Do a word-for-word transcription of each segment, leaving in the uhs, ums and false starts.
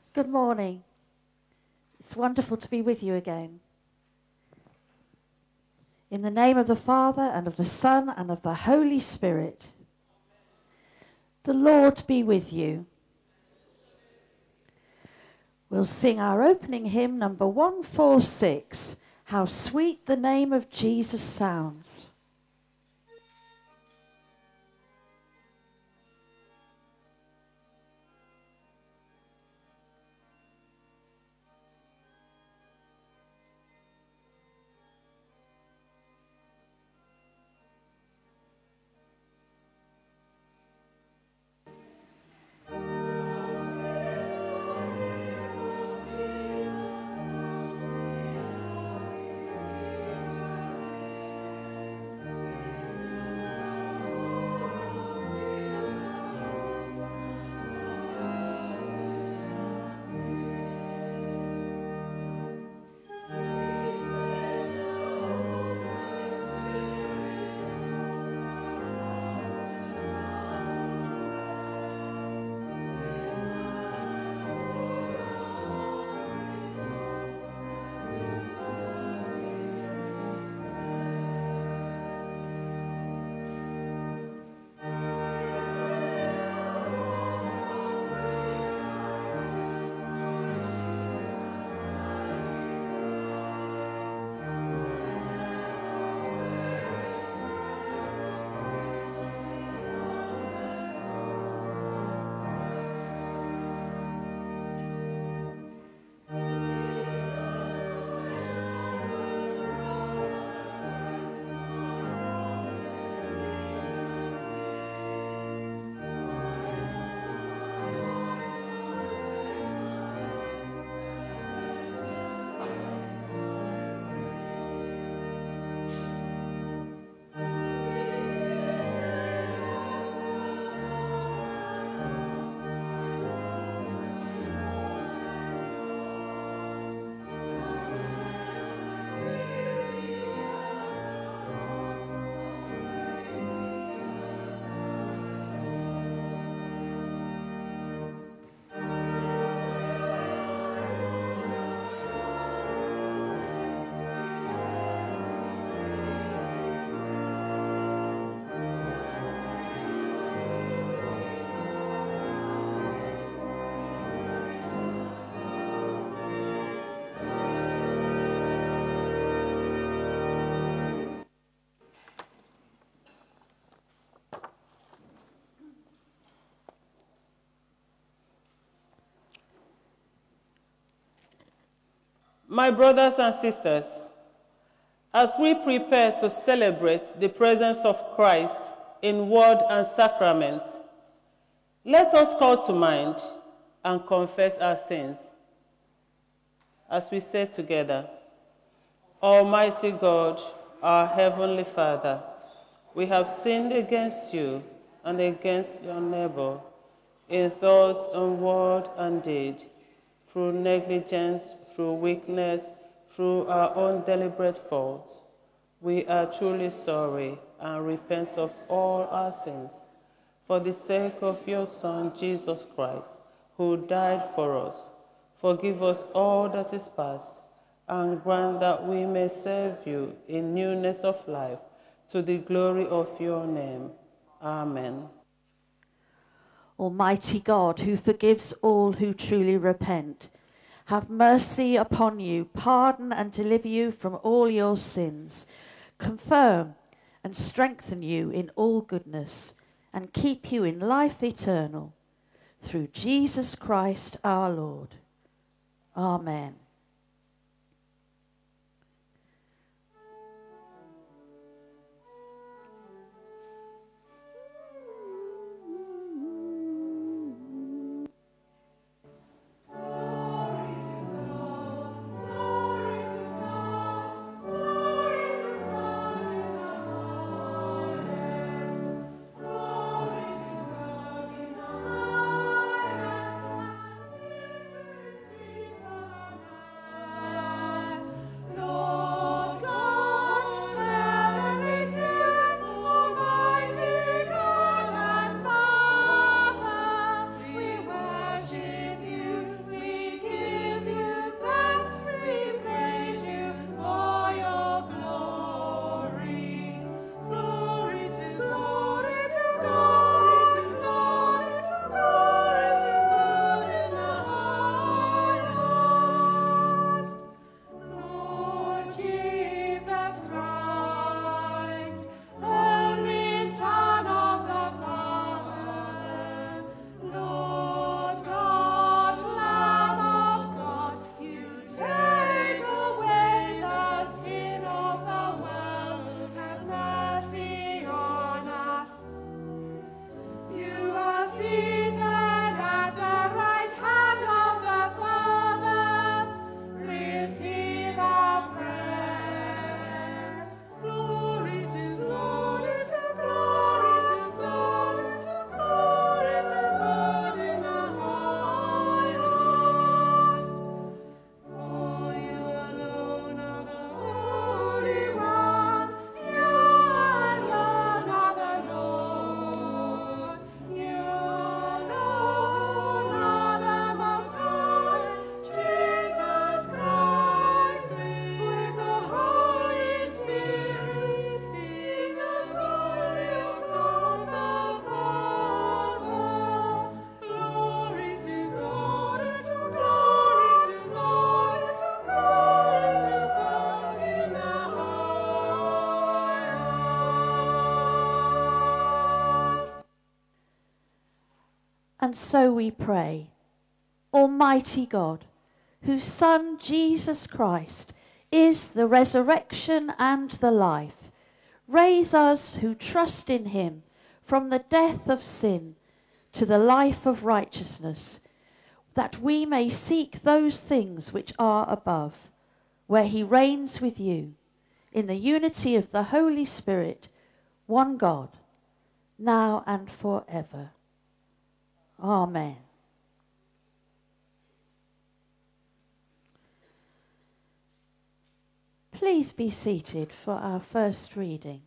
Good morning. It's wonderful to be with you again. In the name of the Father, and of the Son, and of the Holy Spirit. The Lord be with you. We'll sing our opening hymn, number one forty-six, How Sweet the Name of Jesus Sounds. My brothers and sisters, as we prepare to celebrate the presence of Christ in word and sacrament, let us call to mind and confess our sins. As we say together, Almighty God, our Heavenly Father, we have sinned against you and against your neighbor in thought and word and deed, through negligence, through weakness, through our own deliberate faults. We are truly sorry and repent of all our sins. For the sake of your Son, Jesus Christ, who died for us, forgive us all that is past, and grant that we may serve you in newness of life, to the glory of your name. Amen. Almighty God, who forgives all who truly repent, have mercy upon you, pardon and deliver you from all your sins, confirm and strengthen you in all goodness, and keep you in life eternal, through Jesus Christ our Lord. Amen. And so we pray, Almighty God, whose Son, Jesus Christ, is the resurrection and the life, raise us who trust in him from the death of sin to the life of righteousness, that we may seek those things which are above, where he reigns with you, in the unity of the Holy Spirit, one God, now and forever. Amen. Please be seated for our first reading.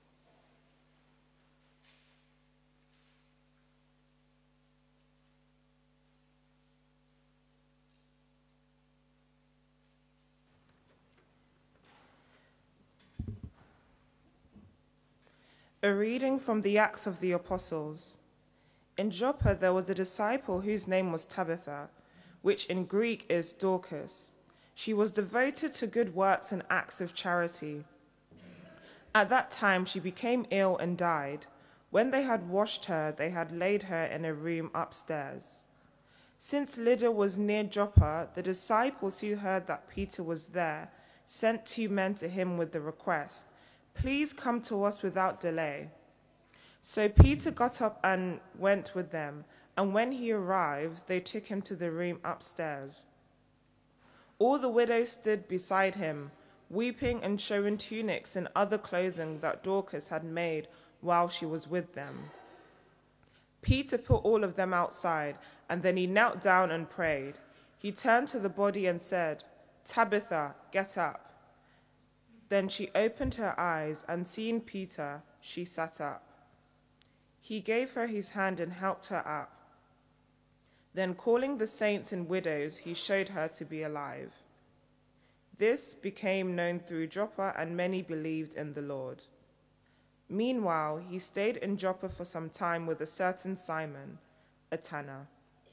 A reading from the Acts of the Apostles. In Joppa there was a disciple whose name was Tabitha, which in Greek is Dorcas. She was devoted to good works and acts of charity. At that time she became ill and died. When they had washed her, they had laid her in a room upstairs. Since Lydda was near Joppa, the disciples who heard that Peter was there sent two men to him with the request, "Please come to us without delay." So Peter got up and went with them, and when he arrived, they took him to the room upstairs. All the widows stood beside him, weeping and showing tunics and other clothing that Dorcas had made while she was with them. Peter put all of them outside, and then he knelt down and prayed. He turned to the body and said, "Tabitha, get up." Then she opened her eyes, and seeing Peter, she sat up. He gave her his hand and helped her up. Then calling the saints and widows, he showed her to be alive. This became known through Joppa, and many believed in the Lord. Meanwhile, he stayed in Joppa for some time with a certain Simon, a tanner.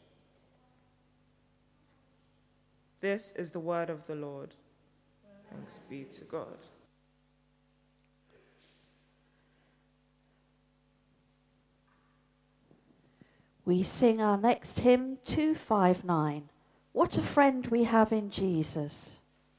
This is the word of the Lord. Thanks be to God. We sing our next hymn, two five nine. What a friend we have in Jesus.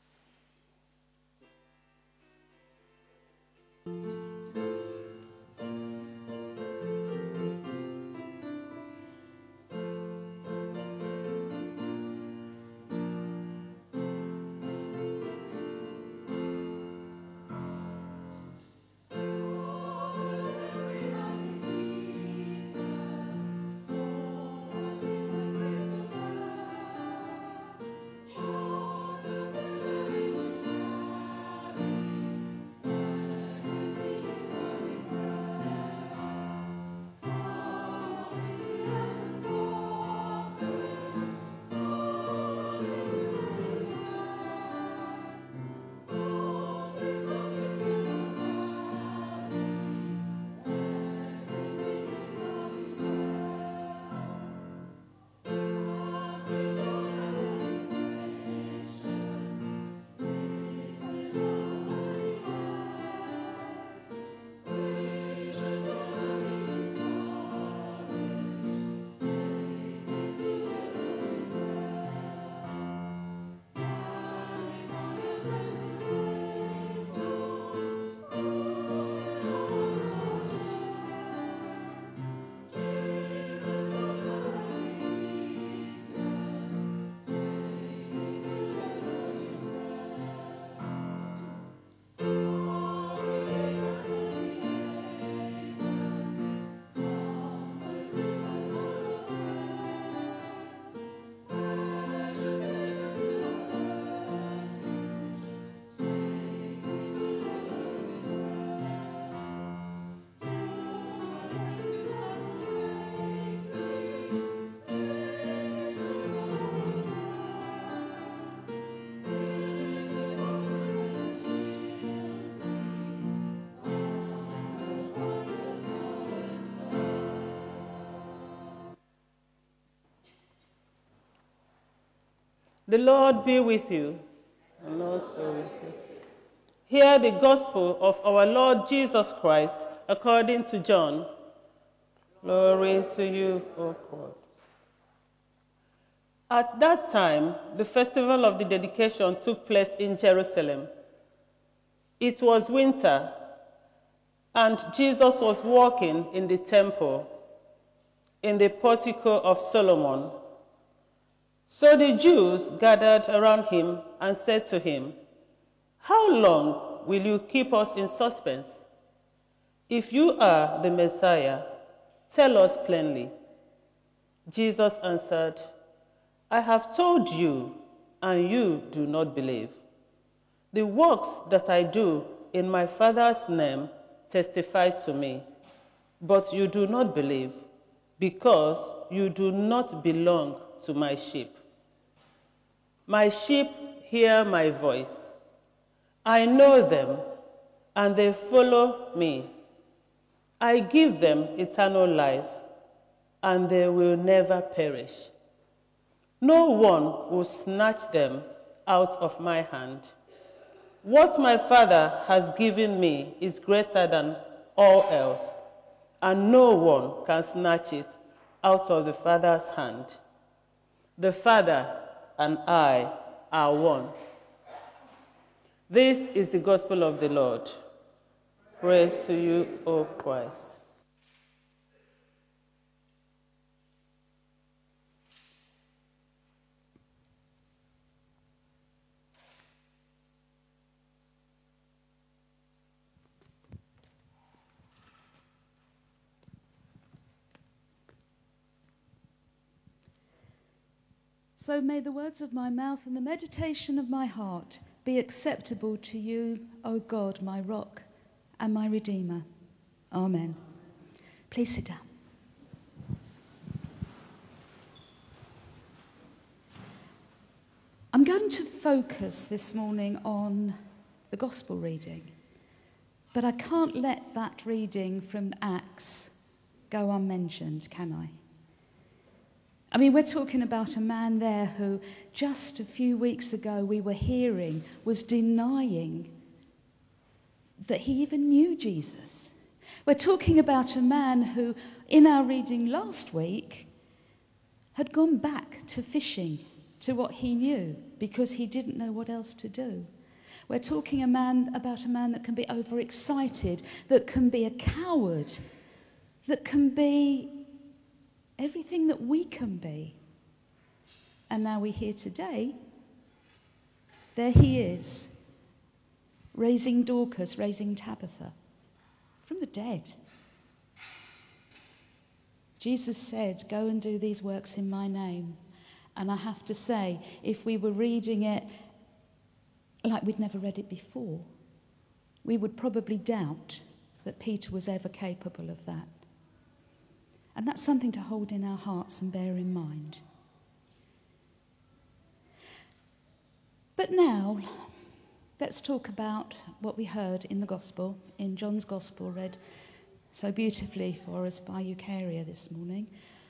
The Lord be with you, and also with you. Hear the gospel of our Lord Jesus Christ according to John. Glory to you, O God. At that time, the festival of the dedication took place in Jerusalem. It was winter, and Jesus was walking in the temple, in the portico of Solomon. So the Jews gathered around him and said to him, "How long will you keep us in suspense? If you are the Messiah, tell us plainly." Jesus answered, "I have told you, and you do not believe. The works that I do in my Father's name testify to me, but you do not believe, because you do not belong to my sheep. My sheep hear my voice. I know them, and they follow me. I give them eternal life, and they will never perish. No one will snatch them out of my hand. What my Father has given me is greater than all else, and no one can snatch it out of the Father's hand. The Father and I are one." This is the gospel of the Lord. Praise to you, O Christ. So may the words of my mouth and the meditation of my heart be acceptable to you, O God, my rock and my redeemer. Amen. Please sit down. I'm going to focus this morning on the gospel reading, but I can't let that reading from Acts go unmentioned, can I? I mean, we're talking about a man there who just a few weeks ago we were hearing was denying that he even knew Jesus. We're talking about a man who, in our reading last week, had gone back to fishing, to what he knew, because he didn't know what else to do. We're talking a man about a man that can be overexcited, that can be a coward, that can be everything that we can be. And now we're here today. There he is, raising Dorcas, raising Tabitha from the dead. Jesus said, "Go and do these works in my name." And I have to say, if we were reading it like we'd never read it before, we would probably doubt that Peter was ever capable of that. And that's something to hold in our hearts and bear in mind. But now, let's talk about what we heard in the Gospel, in John's Gospel, read so beautifully for us by Eucharia this morning.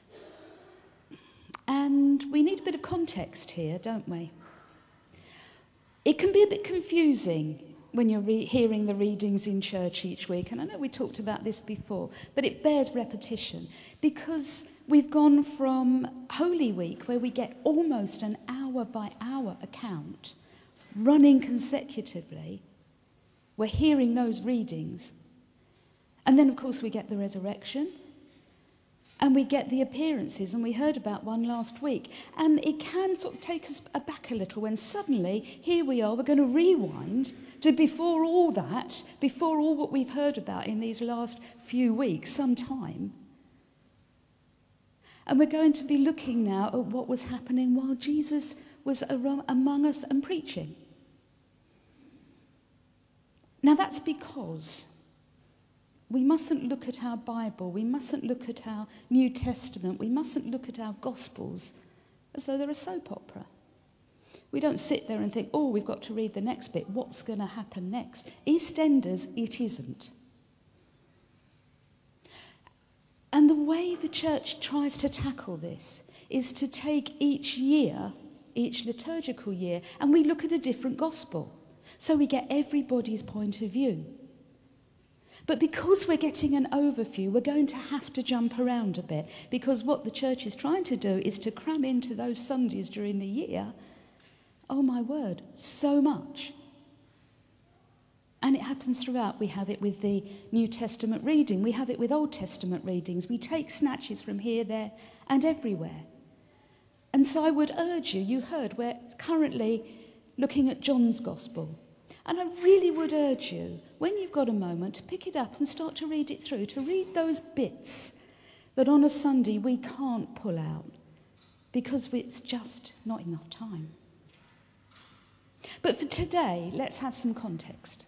And we need a bit of context here, don't we? It can be a bit confusing when you're re- hearing the readings in church each week. And I know we talked about this before, but it bears repetition because we've gone from Holy Week, where we get almost an hour by hour account running consecutively. We're hearing those readings. And then, of course, we get the resurrection. And we get the appearances, and we heard about one last week. And it can sort of take us aback a little when suddenly, here we are, we're going to rewind to before all that, before all what we've heard about in these last few weeks, some time. And we're going to be looking now at what was happening while Jesus was among us and preaching. Now that's because we mustn't look at our Bible, we mustn't look at our New Testament, we mustn't look at our Gospels as though they're a soap opera. We don't sit there and think, oh, we've got to read the next bit, what's going to happen next? EastEnders, it isn't. And the way the church tries to tackle this is to take each year, each liturgical year, and we look at a different gospel. So we get everybody's point of view. But because we're getting an overview, we're going to have to jump around a bit, because what the church is trying to do is to cram into those Sundays during the year, oh my word, so much. And it happens throughout. We have it with the New Testament reading. We have it with Old Testament readings. We take snatches from here, there, and everywhere. And so I would urge you, you heard, we're currently looking at John's Gospel. And I really would urge you, when you've got a moment, to pick it up and start to read it through, to read those bits that on a Sunday we can't pull out because it's just not enough time. But for today, let's have some context.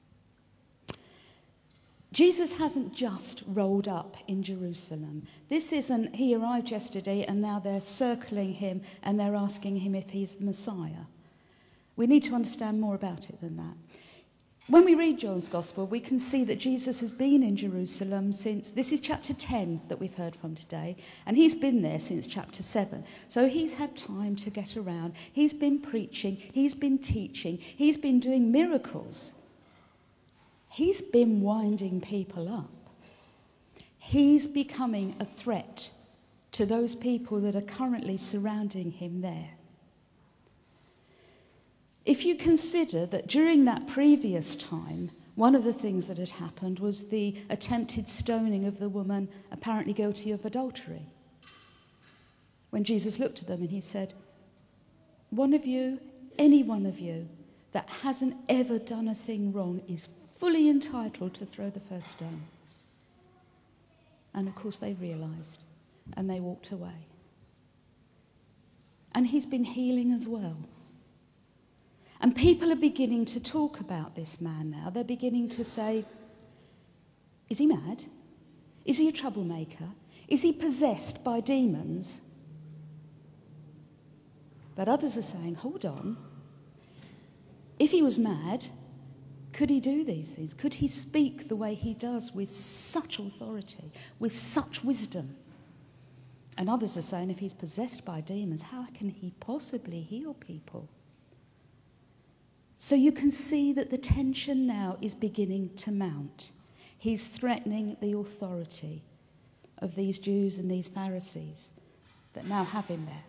Jesus hasn't just rolled up in Jerusalem. This isn't, he arrived yesterday and now they're circling him and they're asking him if he's the Messiah. We need to understand more about it than that. When we read John's Gospel, we can see that Jesus has been in Jerusalem since, this is chapter ten that we've heard from today, and he's been there since chapter seven. So he's had time to get around. He's been preaching, he's been teaching, he's been doing miracles. He's been winding people up. He's becoming a threat to those people that are currently surrounding him there. If you consider that during that previous time, one of the things that had happened was the attempted stoning of the woman apparently guilty of adultery. When Jesus looked at them and he said, one of you, any one of you that hasn't ever done a thing wrong is fully entitled to throw the first stone. And of course they realised and they walked away. And he's been healing as well. And people are beginning to talk about this man now. They're beginning to say, is he mad? Is he a troublemaker? Is he possessed by demons? But others are saying, hold on. If he was mad, could he do these things? Could he speak the way he does with such authority, with such wisdom? And others are saying, if he's possessed by demons, how can he possibly heal people? So you can see that the tension now is beginning to mount. He's threatening the authority of these Jews and these Pharisees that now have him there.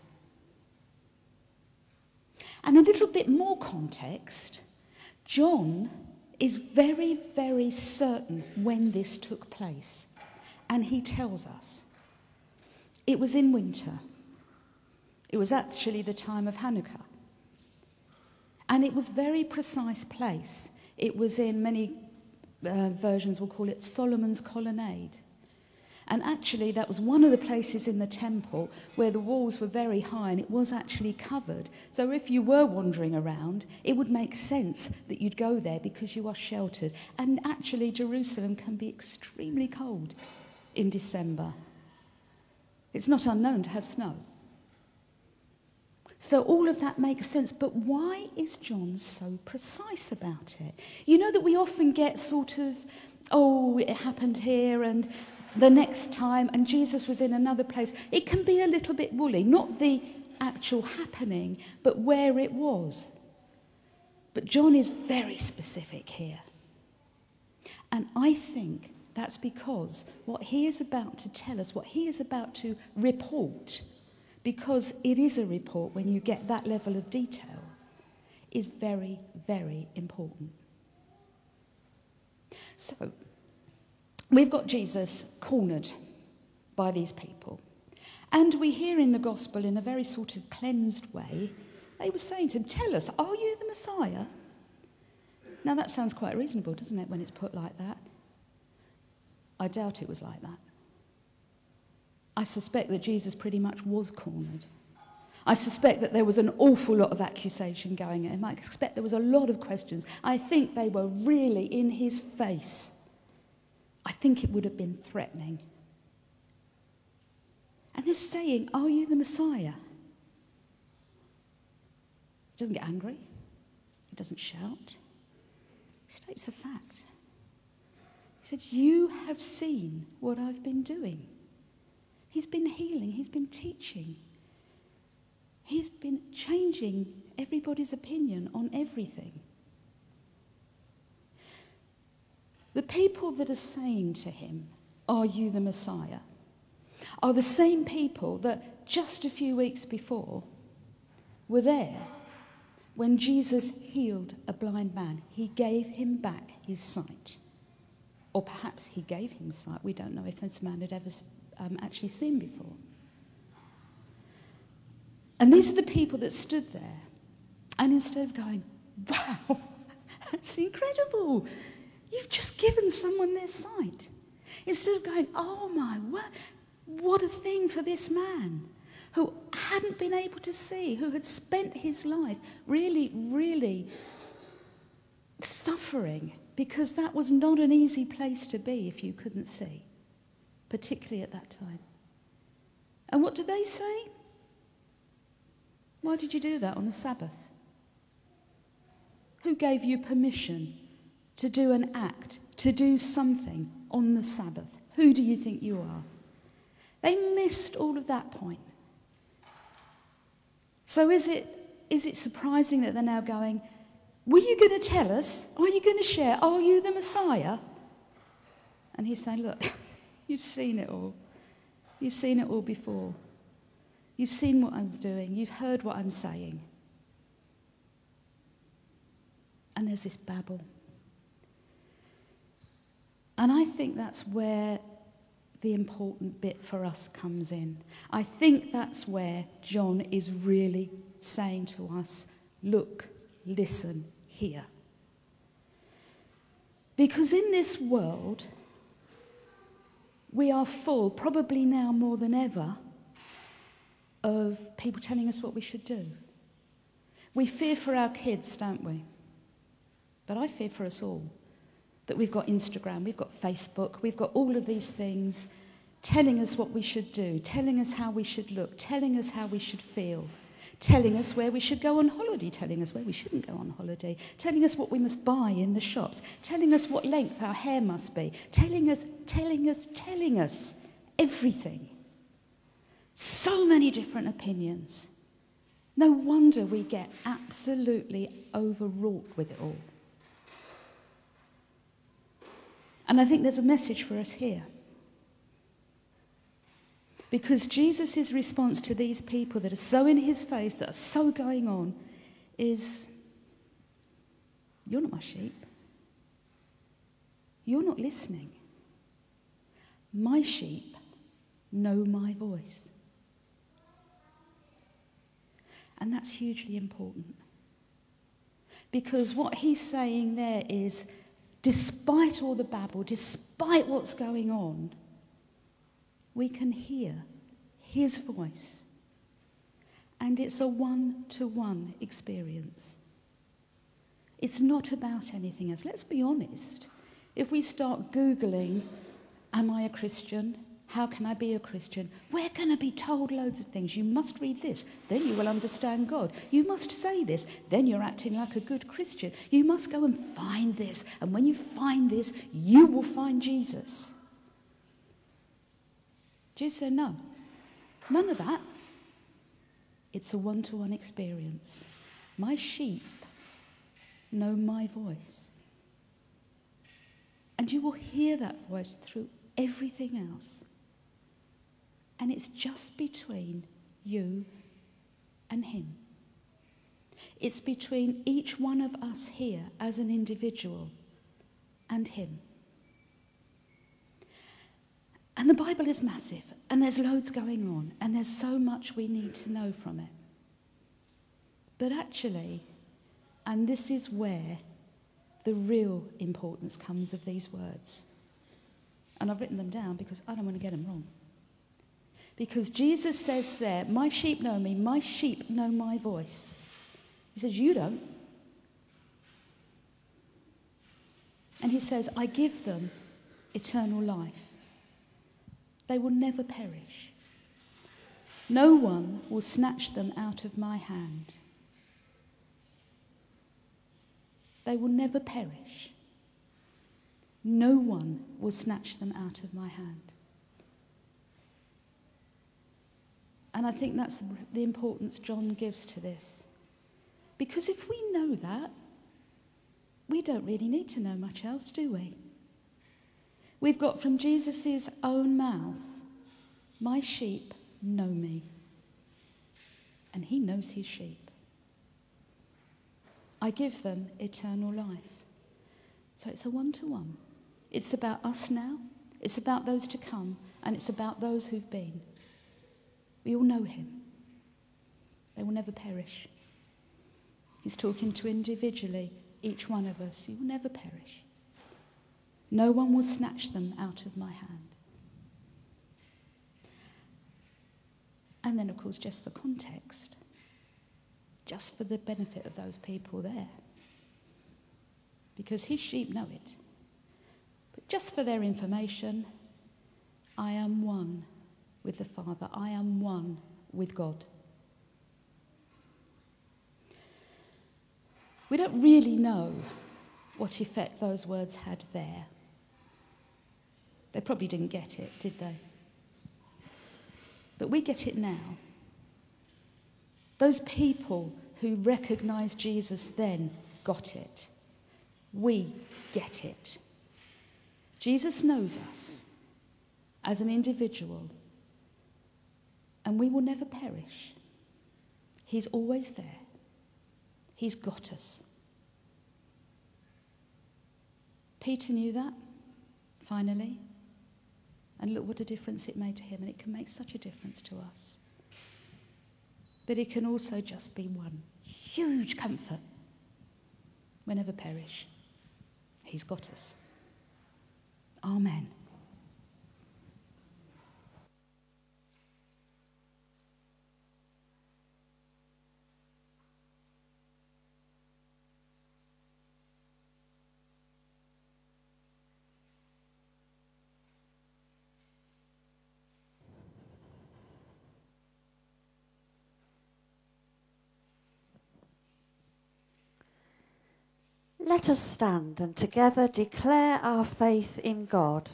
And a little bit more context, John is very, very certain when this took place. And he tells us it was in winter. It was actually the time of Hanukkah. And it was very precise place. It was in many uh, versions, we'll call it Solomon's colonnade. And actually that was one of the places in the temple where the walls were very high and it was actually covered. So if you were wandering around, it would make sense that you'd go there because you are sheltered. And actually Jerusalem can be extremely cold in December. It's not unknown to have snow. So all of that makes sense, but why is John so precise about it? You know that we often get sort of, oh, it happened here and the next time, and Jesus was in another place. It can be a little bit woolly, not the actual happening, but where it was. But John is very specific here. And I think that's because what he is about to tell us, what he is about to report, because it is a report when you get that level of detail, is very, very important. So, we've got Jesus cornered by these people. And we hear in the gospel, in a very sort of cleansed way, they were saying to him, tell us, are you the Messiah? Now that sounds quite reasonable, doesn't it, when it's put like that? I doubt it was like that. I suspect that Jesus pretty much was cornered. I suspect that there was an awful lot of accusation going at him. I expect there was a lot of questions. I think they were really in his face. I think it would have been threatening. And they're saying, are you the Messiah? He doesn't get angry. He doesn't shout. He states a fact. He said, you have seen what I've been doing. He's been healing. He's been teaching. He's been changing everybody's opinion on everything. The people that are saying to him, "Are you the Messiah?" are the same people that just a few weeks before were there when Jesus healed a blind man. He gave him back his sight. Or perhaps he gave him sight. We don't know if this man had ever um, actually seen before. And these are the people that stood there. And instead of going, "Wow, that's incredible. You've just given someone their sight." Instead of going, "Oh my word, what a thing for this man who hadn't been able to see, who had spent his life really, really suffering, because that was not an easy place to be if you couldn't see, particularly at that time." And what do they say? "Why did you do that on the Sabbath? Who gave you permission to do an act, to do something on the Sabbath? Who do you think you are?" They missed all of that point. So is it, is it surprising that they're now going, "Were you going to tell us? Are you going to share? Are you the Messiah?" And he's saying, "Look, you've seen it all. You've seen it all before. You've seen what I'm doing. You've heard what I'm saying." And there's this babble. And I think that's where the important bit for us comes in. I think that's where John is really saying to us, look, listen, hear. Because in this world, we are full, probably now more than ever, of people telling us what we should do. We fear for our kids, don't we? But I fear for us all. That we've got Instagram, we've got Facebook, we've got all of these things telling us what we should do, telling us how we should look, telling us how we should feel, telling us where we should go on holiday, telling us where we shouldn't go on holiday, telling us what we must buy in the shops, telling us what length our hair must be, telling us, telling us, telling us everything. So many different opinions. No wonder we get absolutely overwrought with it all. And I think there's a message for us here. Because Jesus' response to these people that are so in his face, that are so going on, is, "You're not my sheep. You're not listening. My sheep know my voice." And that's hugely important. Because what he's saying there is, despite all the babble, despite what's going on, we can hear his voice. And it's a one-to-one experience. It's not about anything else. Let's be honest. If we start Googling, "Am I a Christian? How can I be a Christian?" we're going to be told loads of things. You must read this, then you will understand God. You must say this, then you're acting like a good Christian. You must go and find this, and when you find this, you will find Jesus. Jesus said, no, none of that. It's a one-to-one experience. My sheep know my voice. And you will hear that voice through everything else. And it's just between you and him. It's between each one of us here as an individual and him. And the Bible is massive, and there's loads going on, and there's so much we need to know from it. But actually, and this is where the real importance comes of these words. And I've written them down because I don't want to get them wrong. Because Jesus says there, "My sheep know me, my sheep know my voice." He says, "You don't." And he says, "I give them eternal life. They will never perish. No one will snatch them out of my hand. They will never perish. No one will snatch them out of my hand." And I think that's the importance John gives to this. Because if we know that, we don't really need to know much else, do we? We've got from Jesus' own mouth, my sheep know me. And he knows his sheep. I give them eternal life. So it's a one-to-one. It's about us now, it's about those to come, and it's about those who've been. We all know him. They will never perish. He's talking to individually, each one of us. You will never perish. No one will snatch them out of my hand. And then, of course, just for context, just for the benefit of those people there, because his sheep know it. But just for their information, I am one with the Father. I am one with God. We don't really know what effect those words had there. They probably didn't get it, did they? But we get it now. Those people who recognised Jesus then got it. We get it. Jesus knows us as an individual, and we will never perish. He's always there. He's got us. Peter knew that, finally. And look what a difference it made to him, and it can make such a difference to us. But it can also just be one huge comfort. We'll never perish. He's got us. Amen. Let us stand and together declare our faith in God.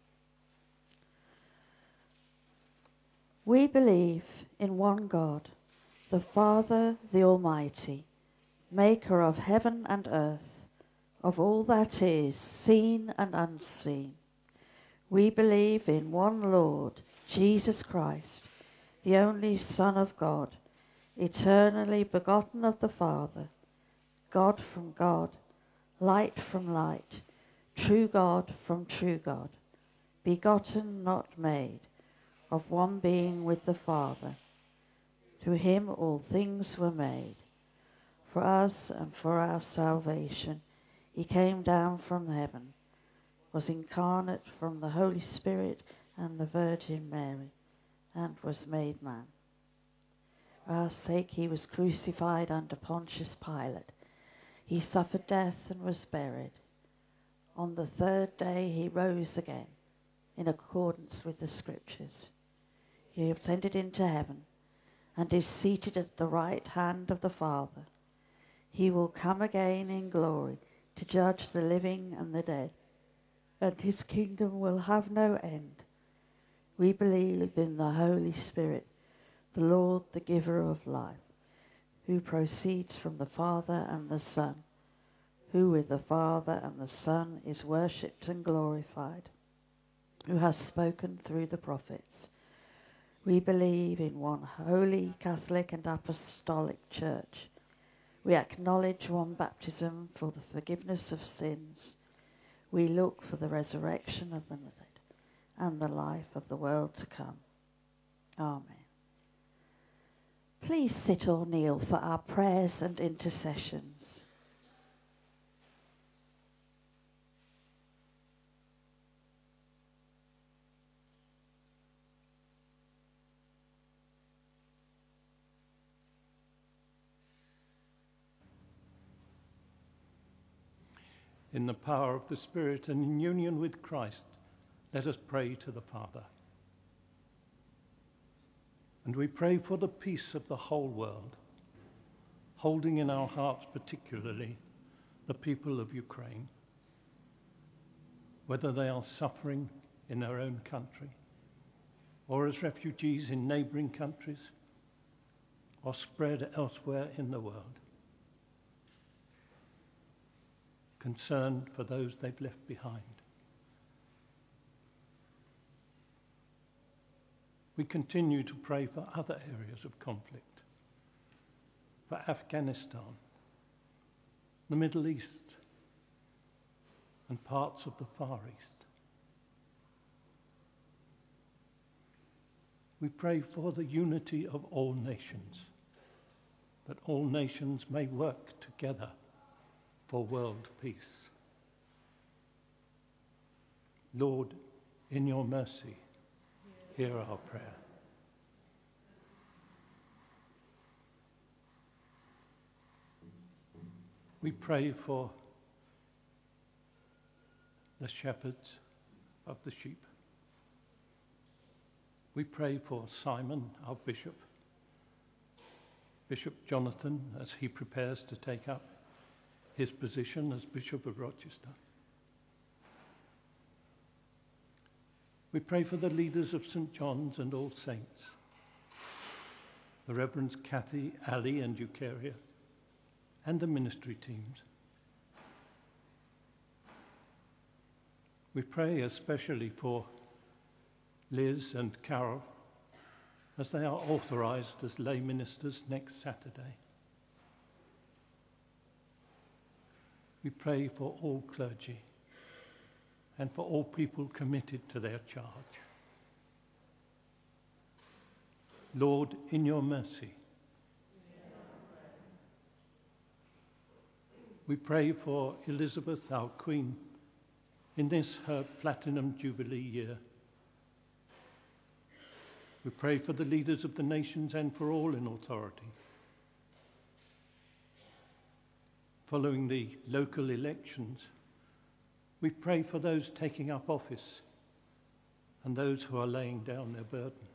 We believe in one God, the Father, the Almighty, maker of heaven and earth, of all that is, seen and unseen. We believe in one Lord, Jesus Christ, the only Son of God, eternally begotten of the Father, God from God, light from light, true God from true God, begotten, not made, of one being with the Father. To him all things were made. For us and for our salvation, he came down from heaven, was incarnate from the Holy Spirit and the Virgin Mary, and was made man. For our sake he was crucified under Pontius Pilate. He suffered death and was buried. On the third day he rose again, in accordance with the Scriptures. He ascended into heaven, and is seated at the right hand of the Father. He will come again in glory to judge the living and the dead, and his kingdom will have no end. We believe in the Holy Spirit, the Lord, the giver of life, who proceeds from the Father and the Son, who with the Father and the Son is worshipped and glorified, who has spoken through the prophets. We believe in one holy, Catholic and Apostolic Church. We acknowledge one baptism for the forgiveness of sins. We look for the resurrection of the dead and the life of the world to come. Amen. Please sit or kneel for our prayers and intercessions. In the power of the Spirit and in union with Christ, let us pray to the Father. And we pray for the peace of the whole world, holding in our hearts particularly the people of Ukraine, whether they are suffering in their own country, or as refugees in neighboring countries, or spread elsewhere in the world. Concerned for those they've left behind. We continue to pray for other areas of conflict, for Afghanistan, the Middle East, and parts of the Far East. We pray for the unity of all nations, that all nations may work together for world peace. Lord, in your mercy, hear our prayer. We pray for the shepherds of the sheep. We pray for Simon, our bishop, Bishop Jonathan, as he prepares to take up his position as Bishop of Rochester. We pray for the leaders of Saint John's and All Saints, the Reverends Kathy, Ali, and Eucharia, and the ministry teams. We pray especially for Liz and Carol as they are authorised as lay ministers next Saturday. We pray for all clergy and for all people committed to their charge. Lord, in your mercy, we pray for Elizabeth, our Queen, in this her Platinum Jubilee year. We pray for the leaders of the nations and for all in authority. Following the local elections, we pray for those taking up office and those who are laying down their burden.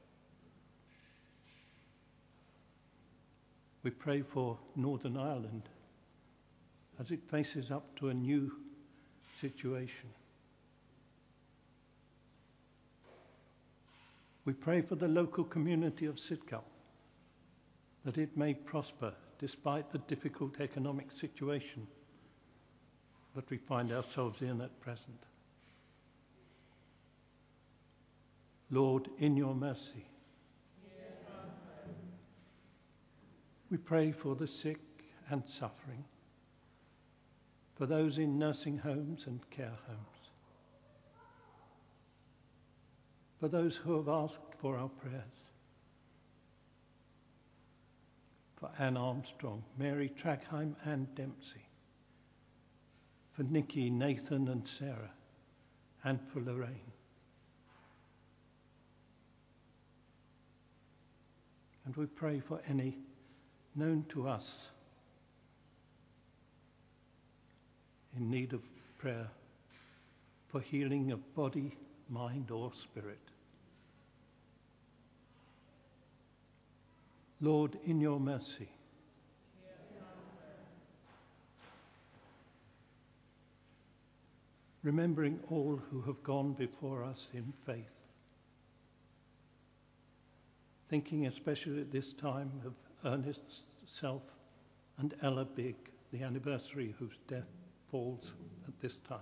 We pray for Northern Ireland as it faces up to a new situation. We pray for the local community of Sidcup, that it may prosper despite the difficult economic situation that we find ourselves in at present. Lord, in your mercy, we pray for the sick and suffering, for those in nursing homes and care homes, for those who have asked for our prayers, for Anne Armstrong, Mary Trackheim and Dempsey, for Nikki, Nathan and Sarah, and for Lorraine. And we pray for any known to us in need of prayer for healing of body, mind, or spirit. Lord, in your mercy, remembering all who have gone before us in faith, thinking especially at this time of Ernest's self and Ella Big, the anniversary whose death falls at this time.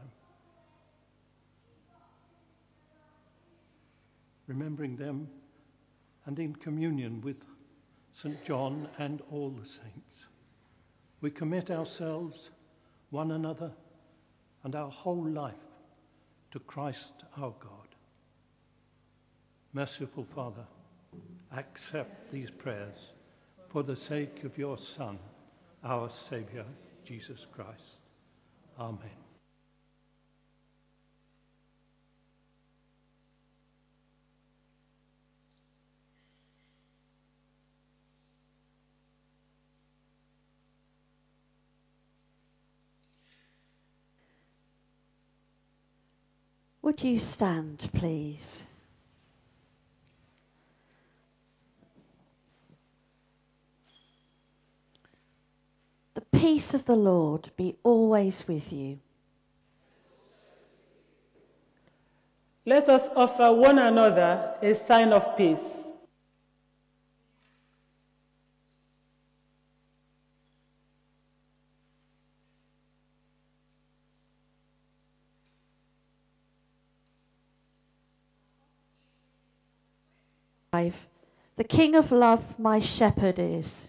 Remembering them and in communion with Saint John and all the saints, we commit ourselves, one another, and our whole life to Christ our God. Merciful Father, accept these prayers for the sake of your Son, our Saviour, Jesus Christ. Amen. Would you stand, please? The peace of the Lord be always with you. Let us offer one another a sign of peace. The King of love my shepherd is.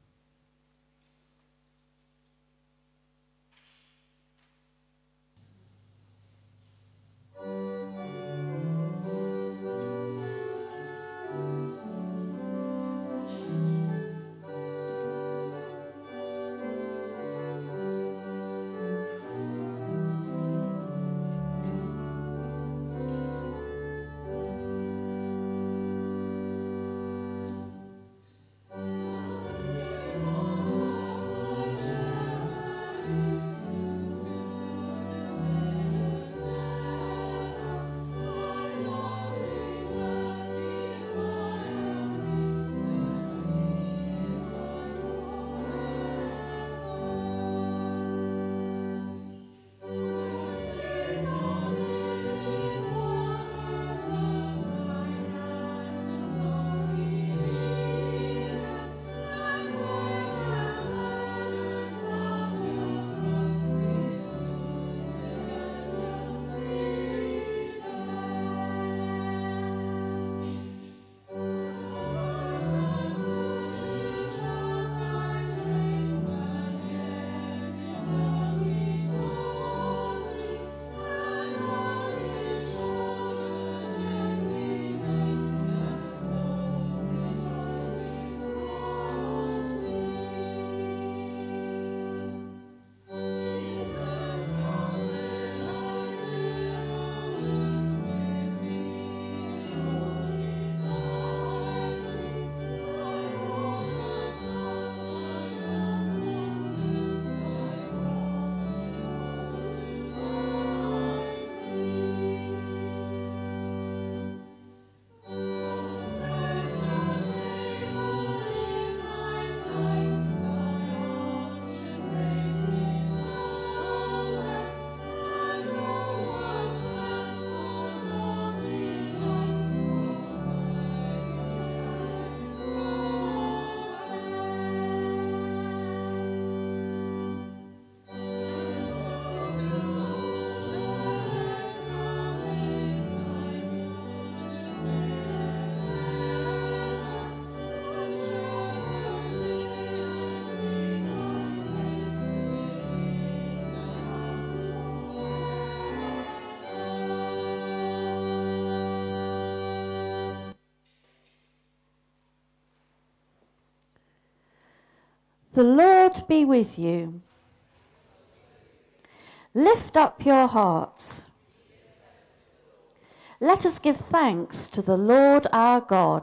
The Lord be with you. Lift up your hearts. Let us give thanks to the Lord our God.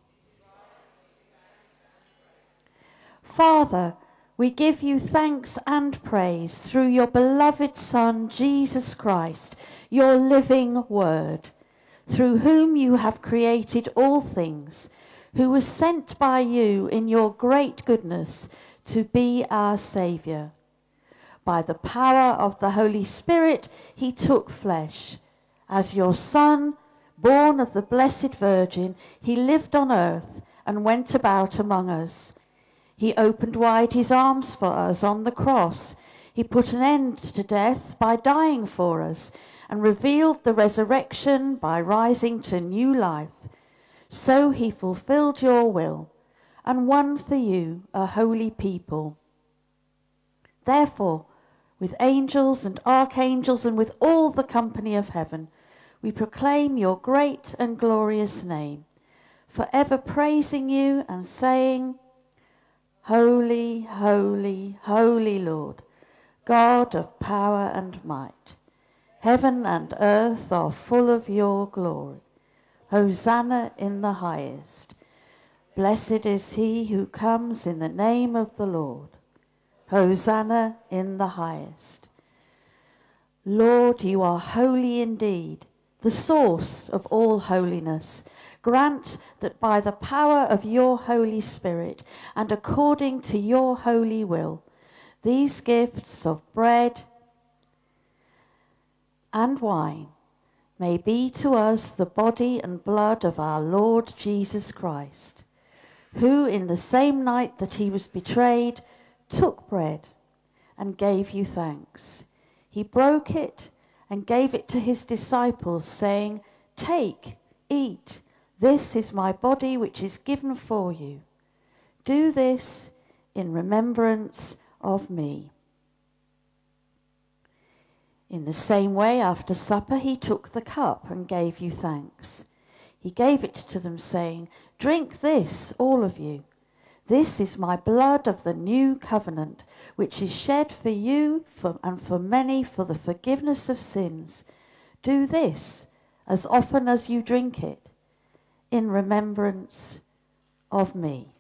Father, we give you thanks and praise through your beloved Son, Jesus Christ, your living word, through whom you have created all things, who was sent by you in your great goodness to be our Saviour. By the power of the Holy Spirit, he took flesh. As your Son, born of the Blessed Virgin, he lived on earth and went about among us. He opened wide his arms for us on the cross. He put an end to death by dying for us and revealed the resurrection by rising to new life. So he fulfilled your will and won for you a holy people. Therefore, with angels and archangels and with all the company of heaven, we proclaim your great and glorious name, forever praising you and saying, Holy, holy, holy Lord, God of power and might. Heaven and earth are full of your glory. Hosanna in the highest. Blessed is he who comes in the name of the Lord. Hosanna in the highest. Lord, you are holy indeed, the source of all holiness. Grant that by the power of your Holy Spirit and according to your holy will, these gifts of bread and wine may be to us the body and blood of our Lord Jesus Christ, who in the same night that he was betrayed took bread and gave you thanks. He broke it and gave it to his disciples, saying, Take, eat, This is my body which is given for you. Do this in remembrance of me. In the same way, after supper, he took the cup and gave you thanks. He gave it to them, saying, "Drink this, all of you. This is my blood of the new covenant, which is shed for you for, and for many for the forgiveness of sins. Do this as often as you drink it, in remembrance of me."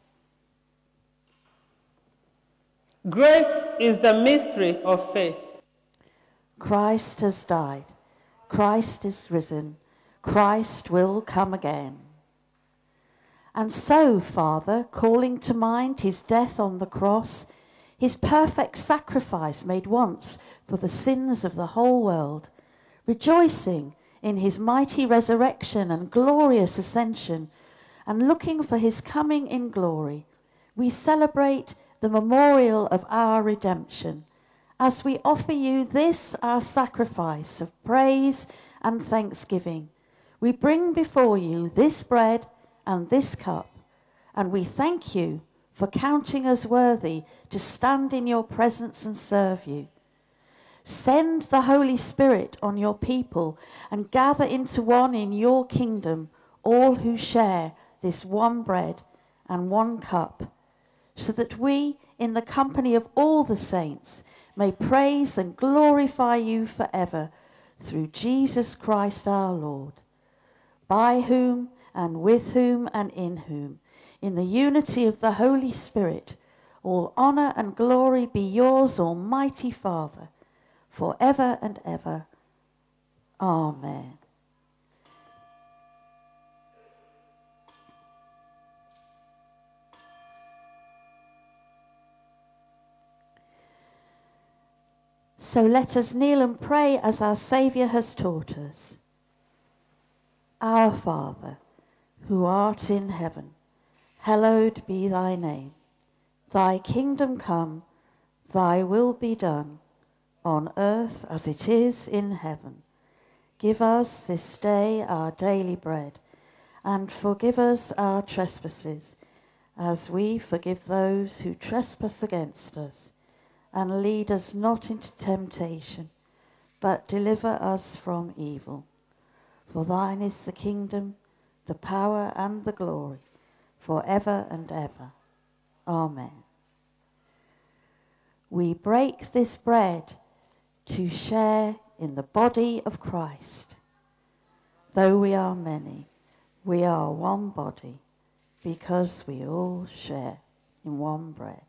Great is the mystery of faith. Christ has died. Christ is risen. Christ will come again. And so, Father, calling to mind his death on the cross, his perfect sacrifice made once for the sins of the whole world, rejoicing in his mighty resurrection and glorious ascension, and looking for his coming in glory, we celebrate the memorial of our redemption, as we offer you this our sacrifice of praise and thanksgiving. We bring before you this bread and this cup, and we thank you for counting us worthy to stand in your presence and serve you. Send the Holy Spirit on your people and gather into one in your kingdom all who share this one bread and one cup, so that we, in the company of all the saints, may praise and glorify you forever through Jesus Christ our Lord, by whom and with whom and in whom, in the unity of the Holy Spirit, all honour and glory be yours, Almighty Father, for ever and ever. Amen. So let us kneel and pray as our Saviour has taught us. Our Father, who art in heaven, hallowed be thy name. Thy kingdom come, thy will be done, on earth as it is in heaven. Give us this day our daily bread, and forgive us our trespasses, as we forgive those who trespass against us. And lead us not into temptation, but deliver us from evil. For thine is the kingdom, the power, and the glory, for ever and ever. Amen. We break this bread to share in the body of Christ. Though we are many, we are one body, because we all share in one bread.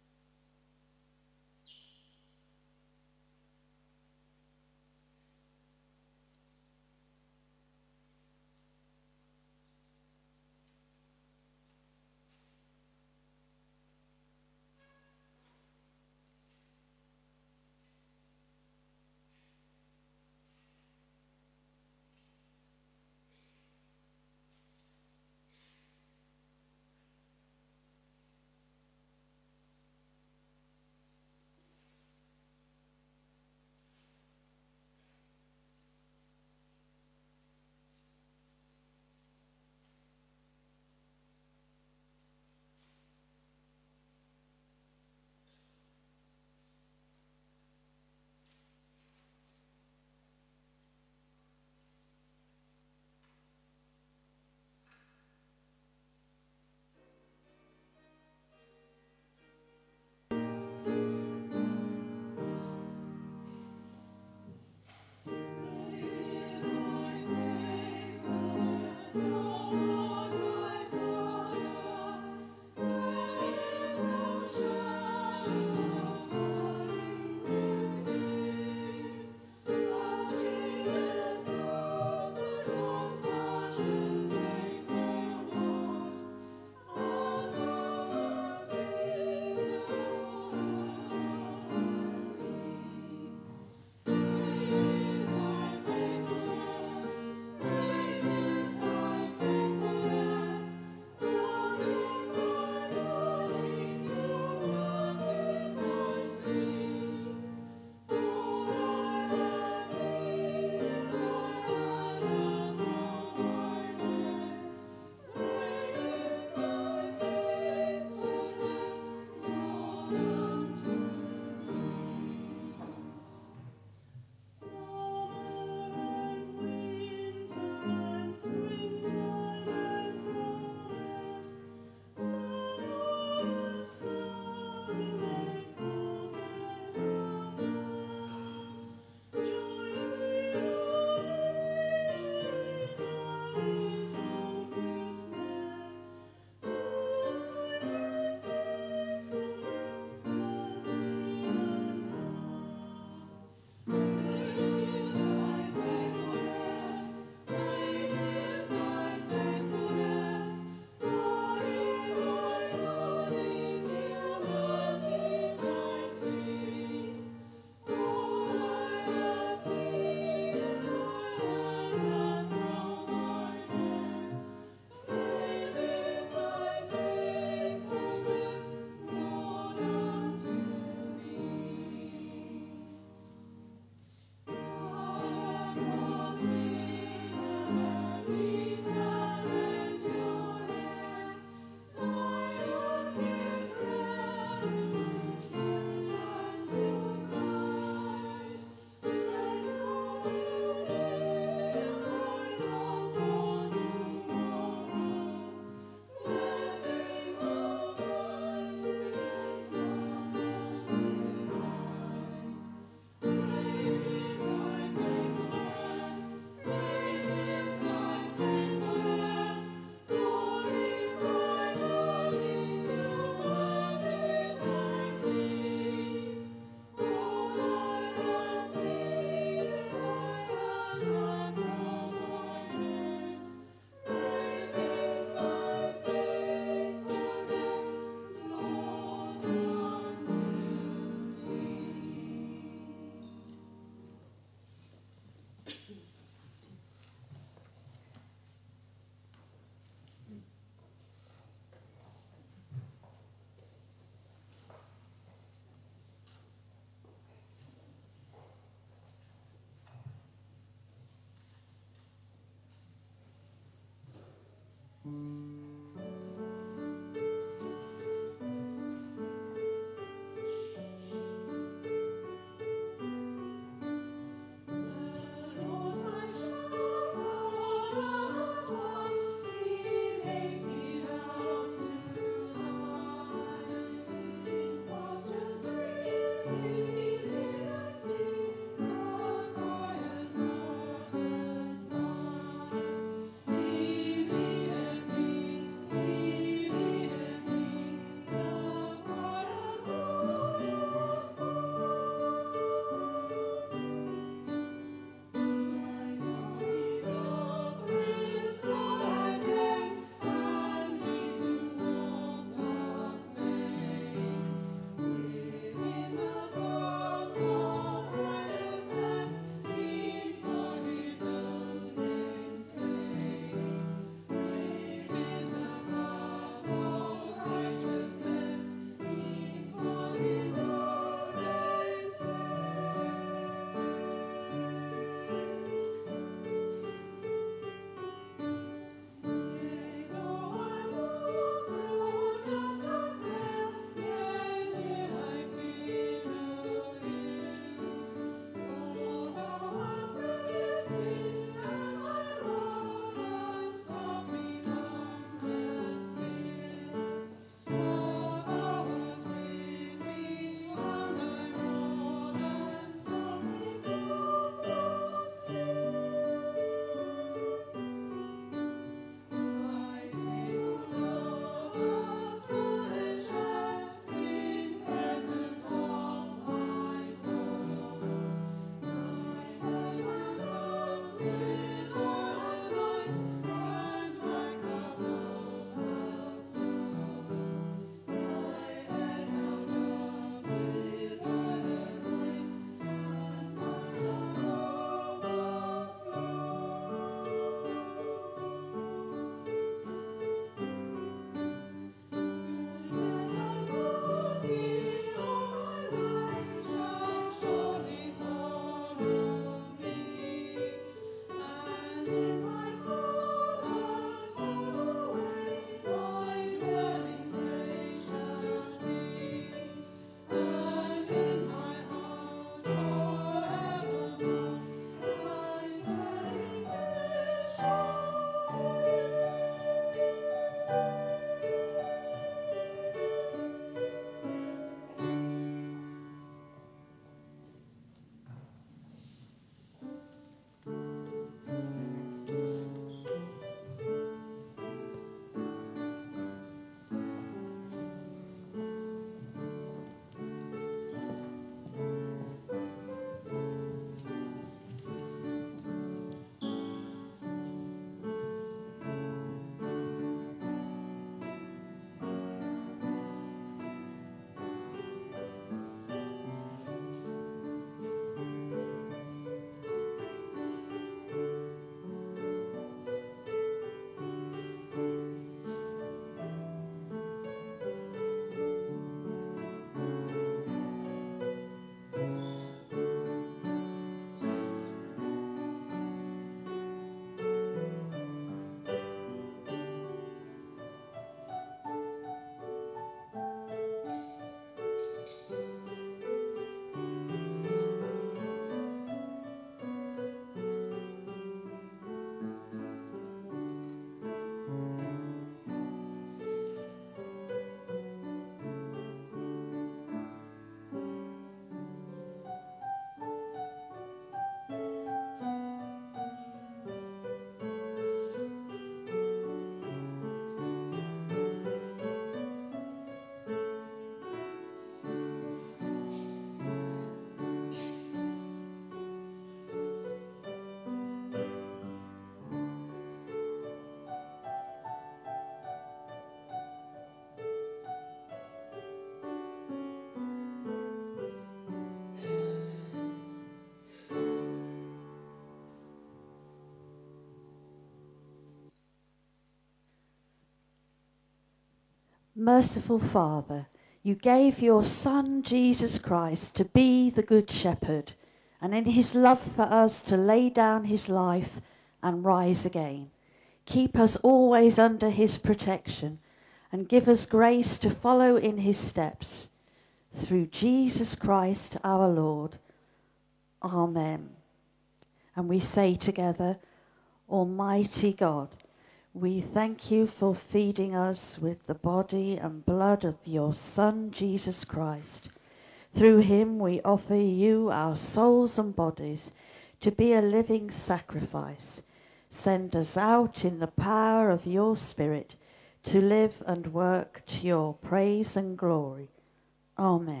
Merciful Father, you gave your Son, Jesus Christ, to be the Good Shepherd, and in his love for us to lay down his life and rise again. Keep us always under his protection, and give us grace to follow in his steps. Through Jesus Christ our Lord. Amen. And we say together, Almighty God, we thank you for feeding us with the body and blood of your Son, Jesus Christ. Through him we offer you our souls and bodies to be a living sacrifice. Send us out in the power of your Spirit to live and work to your praise and glory. Amen.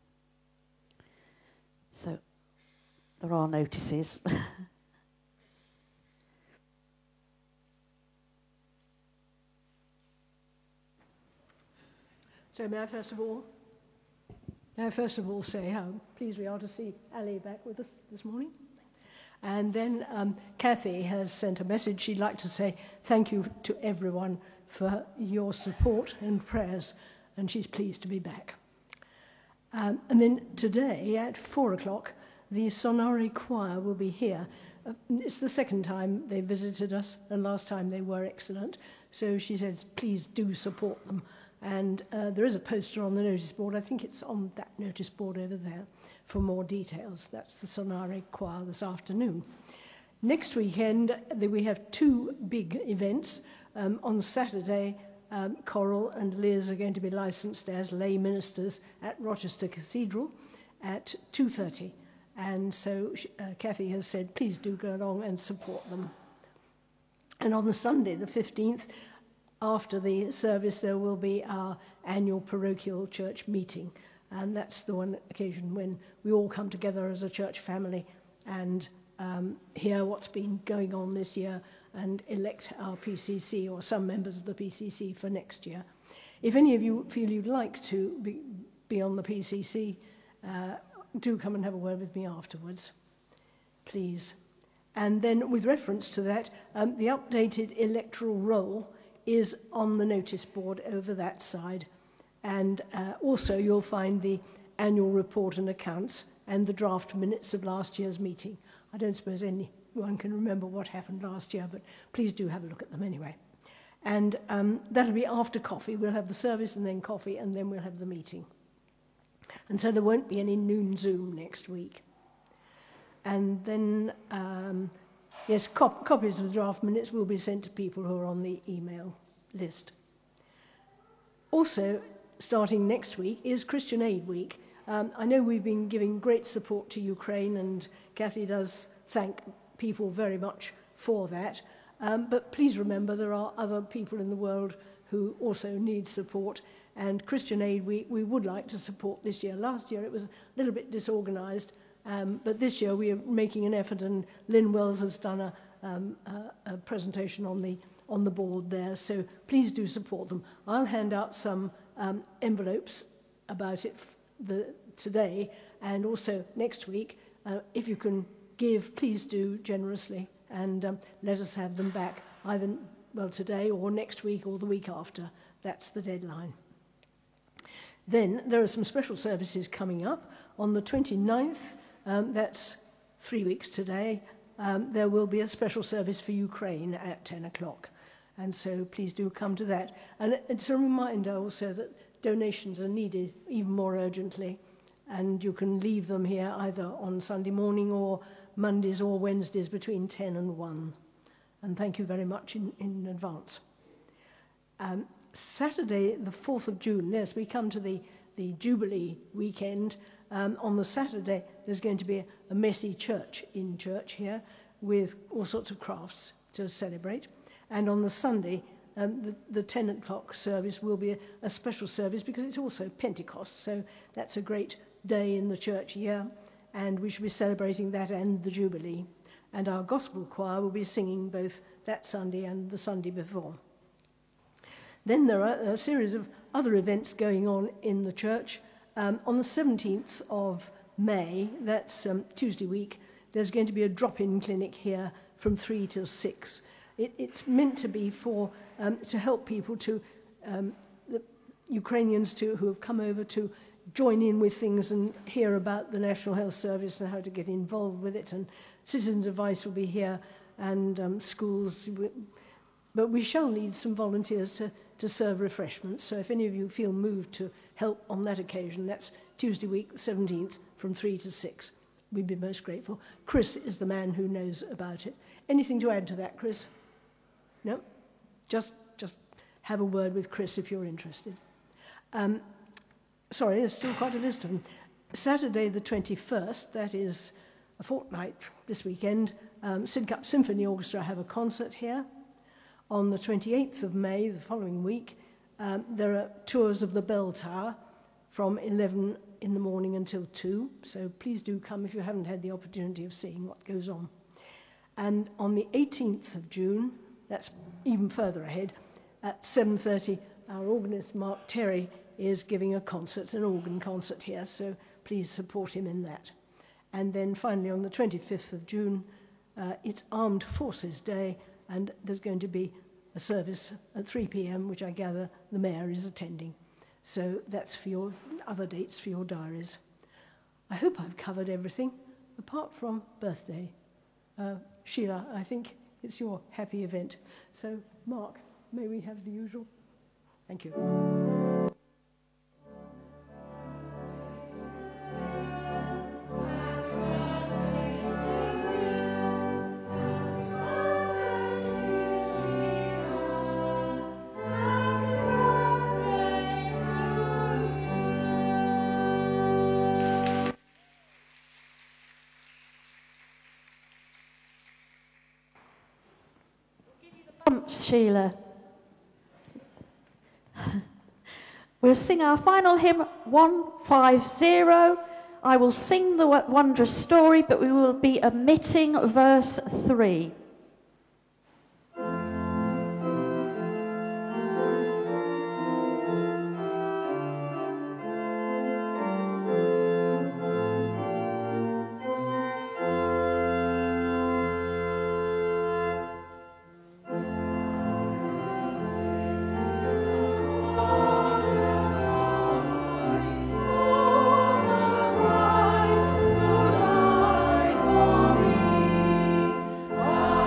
So, there are notices. So may I first of all, may I first of all say how pleased we are to see Ali back with us this morning. And then um, Kathy has sent a message. She'd like to say thank you to everyone for your support and prayers, and she's pleased to be back. Um, and then today at four o'clock, the Sonari Choir will be here. Uh, it's the second time they visited us, and last time they were excellent. So she says, please do support them. And uh, there is a poster on the notice board. I think it's on that notice board over there for more details. That's the Sonari Choir this afternoon. Next weekend, we have two big events. Um, on Saturday, um, Coral and Liz are going to be licensed as lay ministers at Rochester Cathedral at two thirty. And so uh, Kathy has said, please do go along and support them. And on the Sunday, the fifteenth, after the service, there will be our annual parochial church meeting. And that's the one occasion when we all come together as a church family and um, hear what's been going on this year and elect our P C C or some members of the P C C for next year. If any of you feel you'd like to be, be on the P C C, uh, do come and have a word with me afterwards, please. And then with reference to that, um, the updated electoral roll is on the notice board over that side. And uh, also you'll find the annual report and accounts and the draft minutes of last year's meeting. I don't suppose anyone can remember what happened last year, but please do have a look at them anyway. And um, that'll be after coffee. We'll have the service and then coffee, and then we'll have the meeting. And so there won't be any noon Zoom next week. And then, um, yes, cop copies of the draft minutes will be sent to people who are on the email list. Also, starting next week is Christian Aid Week. Um, I know we've been giving great support to Ukraine, and Kathy does thank people very much for that. Um, but please remember there are other people in the world who also need support. And Christian Aid Week, we would like to support this year. Last year it was a little bit disorganised, um, but this year we are making an effort, and Lynn Wells has done a, um, a, a presentation on the, on the board there. So please do support them. I'll hand out some um, envelopes about it the, today, and also next week. Uh, if you can give, please do generously, and um, let us have them back either, well, today or next week or the week after. That's the deadline. Then there are some special services coming up. On the twenty-ninth, um, that's three weeks today, um, there will be a special service for Ukraine at ten o'clock. And so please do come to that. And it's a reminder also that donations are needed even more urgently. And you can leave them here either on Sunday morning or Mondays or Wednesdays between ten and one. And thank you very much in, in advance. Um, Saturday, the fourth of June, yes, we come to the, the Jubilee weekend. Um, on the Saturday, there's going to be a, a messy church in church here with all sorts of crafts to celebrate. And on the Sunday, um, the, the ten o'clock service will be a, a special service because it's also Pentecost. So that's a great day in the church year, and we should be celebrating that and the Jubilee. And our gospel choir will be singing both that Sunday and the Sunday before. Then there are a series of other events going on in the church. Um, on the seventeenth of May, that's um, Tuesday week, there's going to be a drop-in clinic here from three till six. It, it's meant to be for, um, to help people to, um, the, Ukrainians too who have come over to join in with things and hear about the National Health Service and how to get involved with it, and Citizens Advice will be here, and um, schools. But we shall need some volunteers to, to serve refreshments, so if any of you feel moved to help on that occasion, that's Tuesday week, seventeenth, from three to six. We'd be most grateful. Chris is the man who knows about it. Anything to add to that, Chris? No? Just, just have a word with Chris if you're interested. Um, sorry, there's still quite a list of them. Saturday the twenty-first, that is a fortnight this weekend, um, Sidcup Symphony Orchestra have a concert here. On the twenty-eighth of May, the following week, um, there are tours of the bell tower from eleven in the morning until two, so please do come if you haven't had the opportunity of seeing what goes on. And on the eighteenth of June, that's even further ahead, at seven thirty, our organist Mark Terry is giving a concert, an organ concert here, so please support him in that. And then finally on the twenty-fifth of June, uh, it's Armed Forces Day, and there's going to be a service at three p m, which I gather the Mayor is attending. So that's for your other dates for your diaries. I hope I've covered everything, apart from birthday. Uh, Sheila, I think it's your happy event. So, Mark, may we have the usual? Thank you. Sheila. We'll sing our final hymn, one five zero. I will sing the wondrous story, but we will be omitting verse three. Oh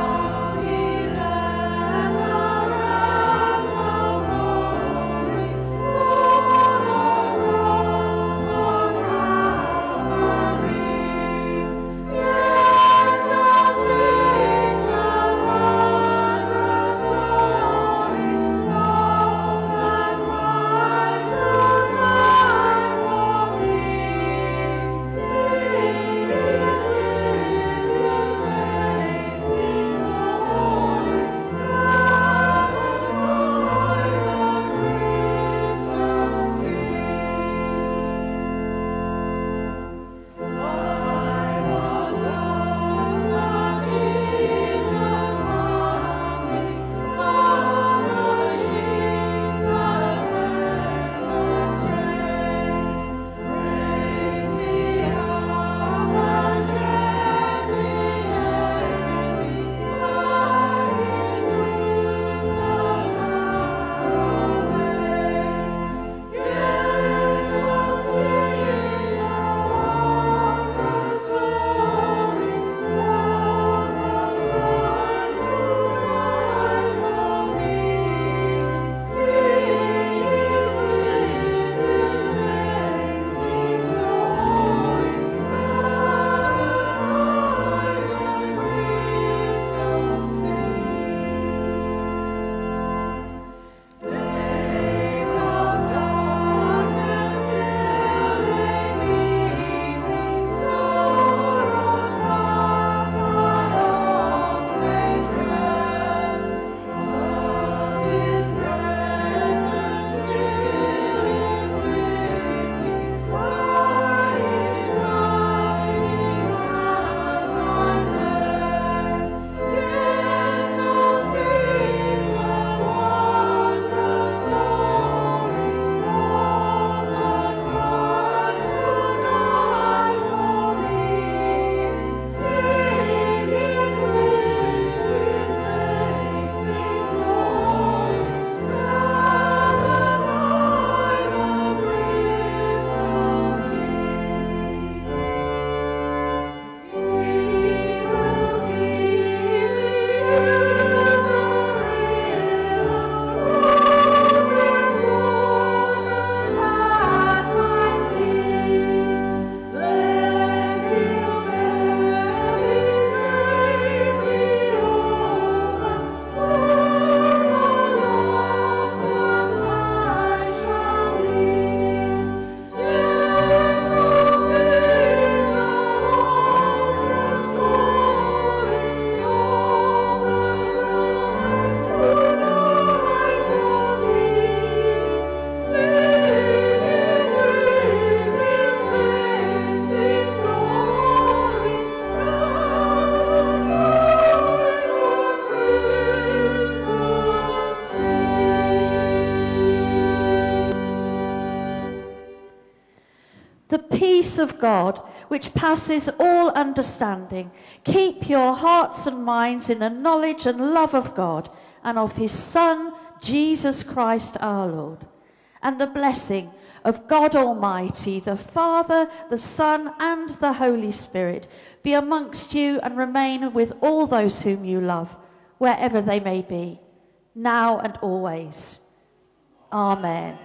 The peace of God, which passes all understanding, keep your hearts and minds in the knowledge and love of God and of his Son, Jesus Christ our Lord. And the blessing of God Almighty, the Father, the Son, and the Holy Spirit be amongst you and remain with all those whom you love, wherever they may be, now and always. Amen.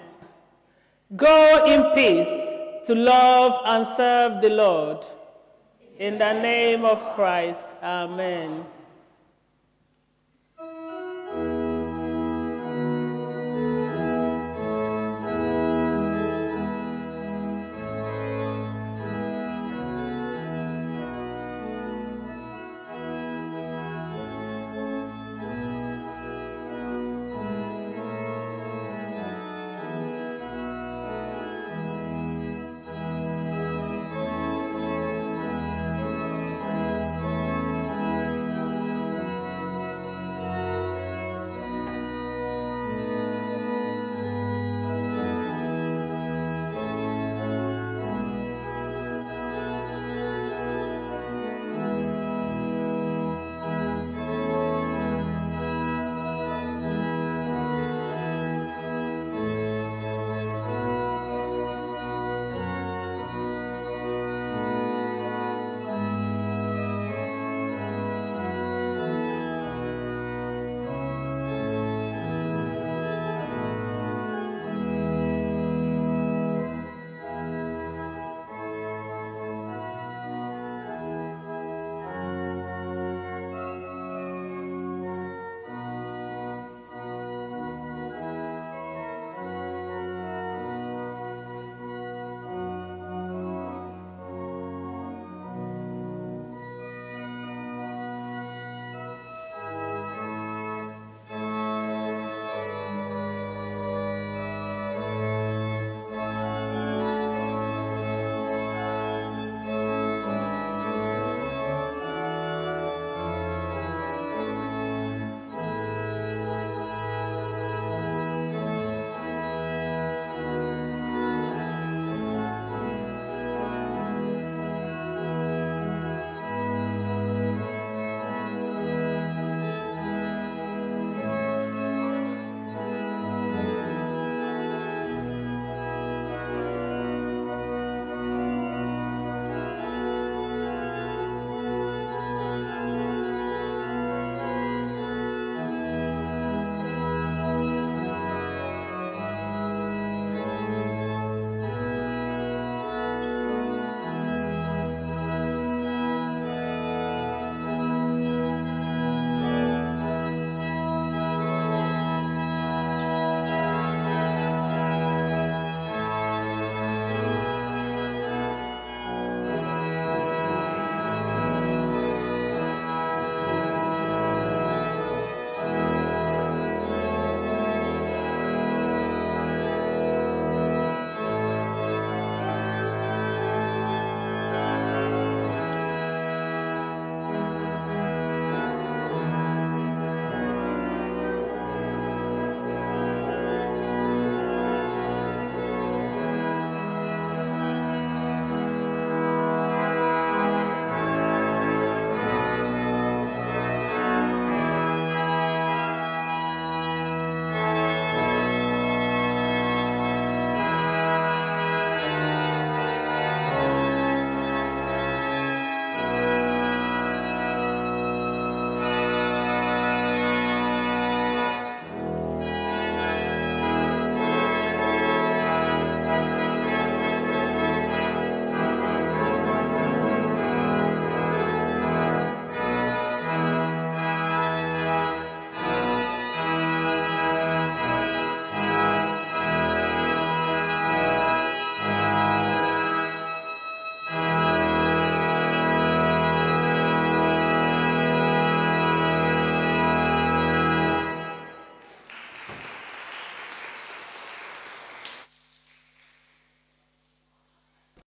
Go in peace to love and serve the Lord. In the name of Christ, amen.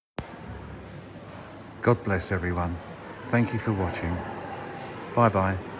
God bless everyone. Thank you for watching. Bye bye.